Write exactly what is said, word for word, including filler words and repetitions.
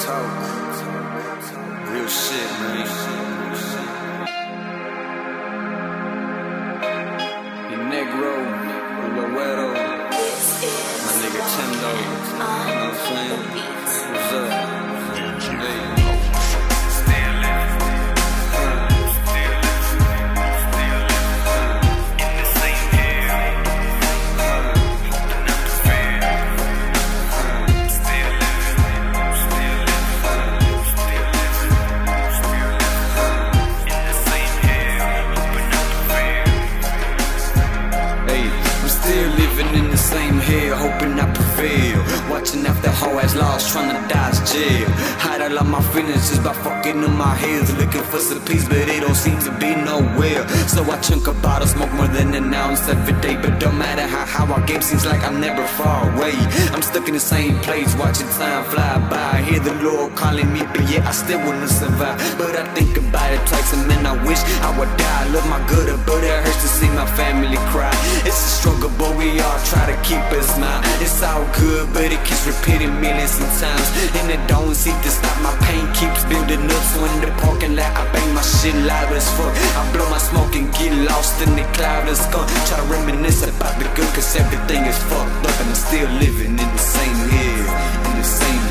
talk. Real shit, man. Your Negro, Loretto, my nigga Tendo. You know what I'm saying? What's up? Hey. In the same hill, hoping I prevail. Watching after hoe ass lost, trying to dodge jail. Hide all of my feelings just by fucking in my heels. Looking for some peace, but it don't seem to be nowhere. So I chunk a bottle, smoke more than an ounce every day. But don't matter how how I game, seems like I'm never far away. I'm stuck in the same place, watching time fly by. I hear the Lord calling me, but yeah, I still wanna survive. But I think about it twice, and then I wish I would die. I love my good, but it hurts to see my family cry. It's a struggle, but we all try to keep a smile. It's all good, but it keeps repeating millions of times, and it don't seem to stop. My pain keeps building up, so in the parking lot I bang my shit loud as fuck. I blow my smoke and get lost in the cloud of skunk. Try to reminisce about the good, cause everything is fucked up, and I'm still living in the same hill, in the same